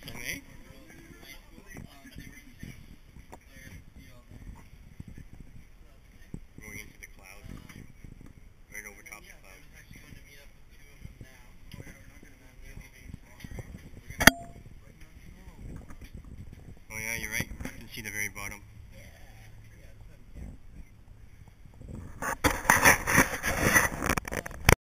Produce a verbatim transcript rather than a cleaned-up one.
Okay. Going into the clouds. Right over top the clouds. Oh yeah, you're right. I can see the very bottom.